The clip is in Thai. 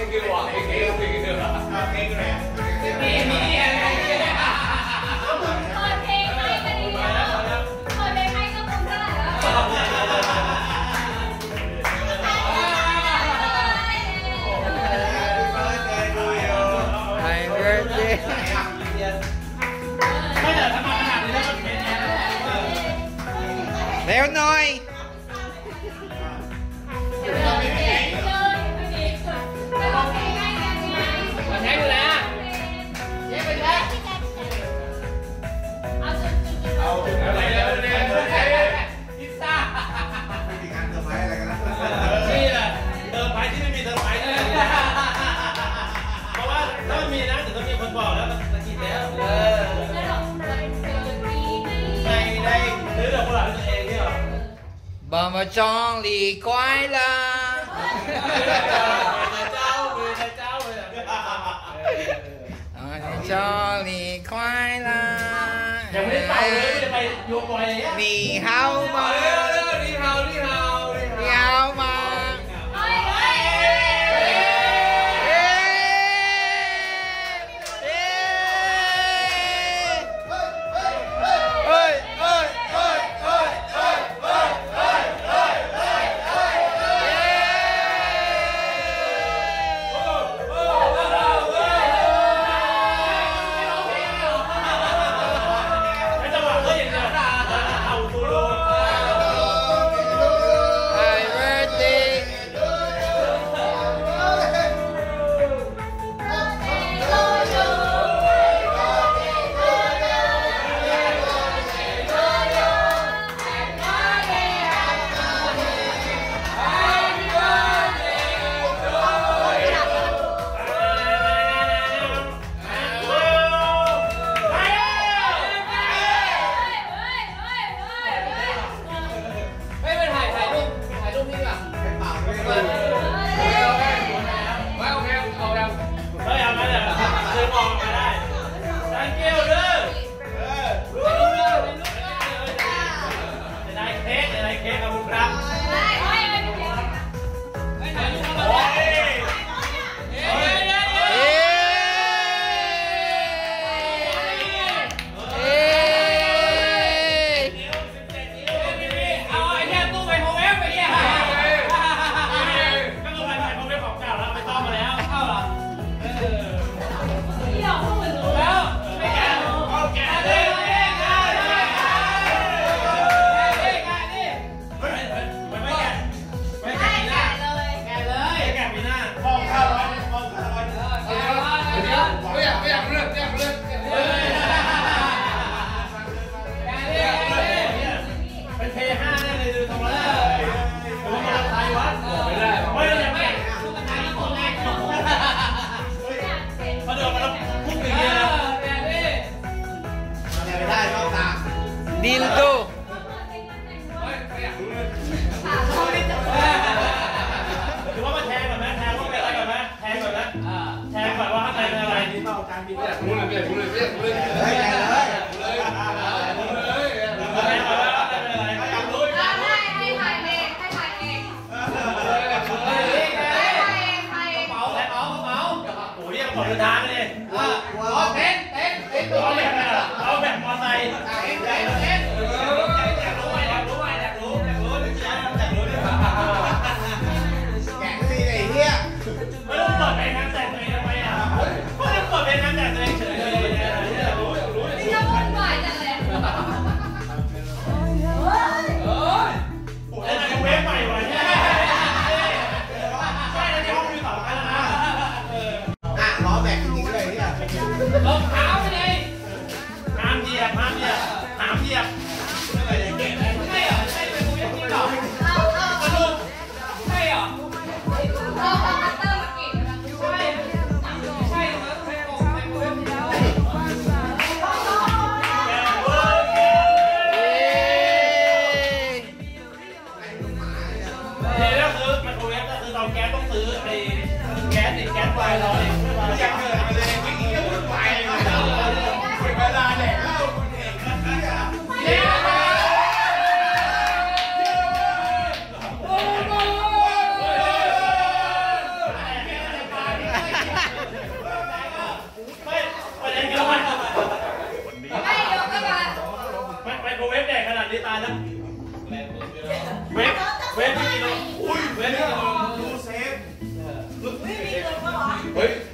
คือหวังเก่งคือเก่งเลยมีอะไรเปิดเพลงให้ก็ดีแล้วเปิดเพลงให้ก็คงได้แล้ว Happy birthday ไม่เดี๋ยวทำมาขนาดนี้แล้วมันเป็นเร็วหน่อยbà mà cho lì quái là cho lì quái là đi hao mà đi hao mà dildo คือว่ามันแทงก่อนไหมแทงว่าเป็นอะไรก่อนไหมแทงก่อนนะแทงก่อนว่าข้างในเป็นอะไรนี่เปล่าการบินเนี่ยรู้เลยรู้เลยรู้เลยแทงก่อนว่าข้างในเป็นอะไรอยากรู้อยากรู้ให้ถ่ายเองให้ถ่ายเองกระเป๋าโอ้ยกระเป๋าเดินทางเลยเต้นเอาแบบมอไซค์ไม่ต้องเปิดเพลงงานแต่งตัวเองทำไมอ่ะไม่ต้องเปิดเพลงงานแต่งตัวเองเฉยเลยนี่จะวุ่นวายจังเลยโอ้ยแล้วเวฟใหม่วะเนี่ยใช่แล้วที่ห้องมี2 อันนะล้อแบกจริงๆด้วยเนี่ยรองเท้าไปเลยห้ามเหยียบไม่เหรอใช่เป็นกูยังกินหรอกระดูกใช่เหรอเราทำคัตเตอร์มาเก่งนะใช่แล้วใช่โอ้ใช่กูยังกินแล้วนี่ก็คือไมโครเวฟก็คือเตาแก๊สต้องซื้อไอ้แก๊สติดแก๊สไฟเราเองอยากเกิดมาเลยไม่กินก็วุ่นวายเป็นเวลาแดกเหล้าคุณเองนะเวฟไม่มีลมอุ้ยเวฟไม่มีลมดูเซฟเฮ้ย